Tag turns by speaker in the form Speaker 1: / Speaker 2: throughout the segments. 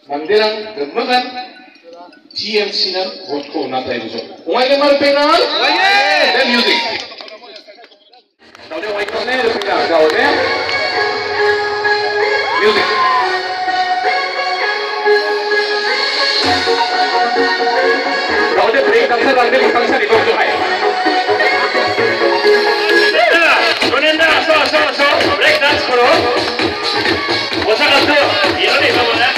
Speaker 1: Mandirang gemengan TMC nan vote natai buso. Umay ke mar penal? Dan music. Kau dia white corner pindah kau dia. Music. Kau dia break dancer rangde function ikut tu hai. Sunenda so break dance karo. Bosa kau ini ni kamu na.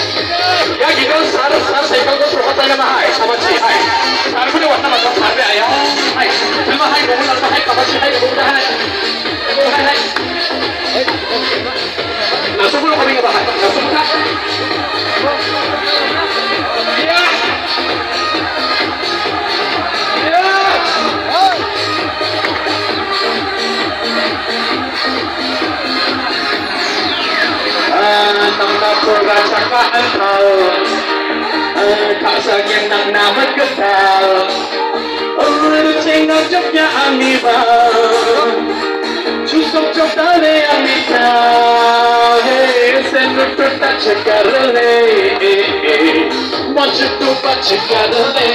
Speaker 2: Ya gitu, sarap saya kalau berhutang sama hai, sama cihai. Sarap ini warna macam sarap ayah.
Speaker 1: Langsung dulu kami ngebahas. Langsung buka. Ya. Nang napura saka antal, kasagyan ng naman kasal. Lutsing ang job niya ang iba, susok-sok tali ang isa. Send to touch a carole, want you to touch a carole.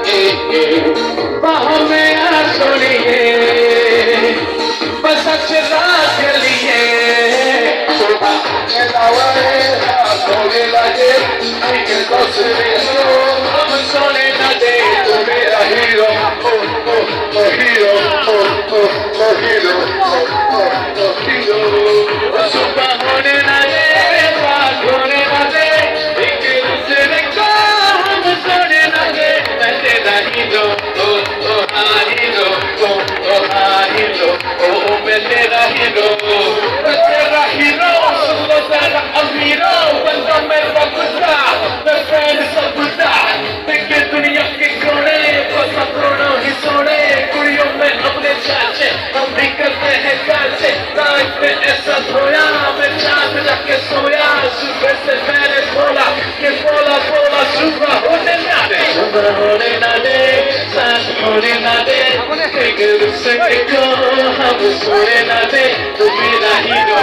Speaker 1: बाहों में आ सोनिए, बस अच्छे रात के लिए. सुबह के लावे, सोने लगे, एक दूसरे को हम सोने न दे. तू मेरा hero, oh hero, oh hero, oh hero. सुबह होने न दे, रात होने न दे, एक दूसरे को हम सोने न दे. मैं तेरा hero, oh hero, oh hero, oh मैं तेरा हीरो, मैं तेरा हीरो. सुनो तेरा अमीरो, बंदा मेरा गुस्सा, मैं फैन सब गुस्सा. देखे दुनिया के कोने, बस अपनों ही सोने. कुड़ियों में अपने चाचे, हम भी करते हैं चाचे. रात में ऐसा धोया, मैं चाँद जाके सोया. सुबह से मैंने बोला कि बोला बोला सुबह होने ना दे, सुबह होने ना दे, साथ होने ना दे. एक दूसरे को हम सोने ना दे. तू मेरा हीरो,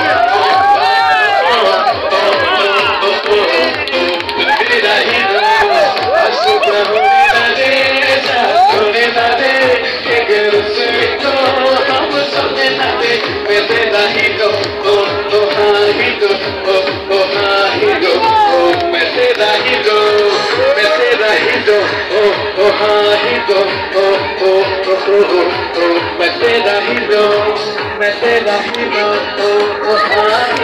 Speaker 1: मेरा हीरो. सुबह होने ना दे, साथ होने ना दे. एक दूसरे को हम सोने ना दे. मैं तेरा हीरो, हाँ हीरो, हाँ हीरो. मैं तेरा हीरो, मैं तेरा हीरो, हाँ हीरो. मैं तेरा हीरो, मैं तेरा हीरो, हाँ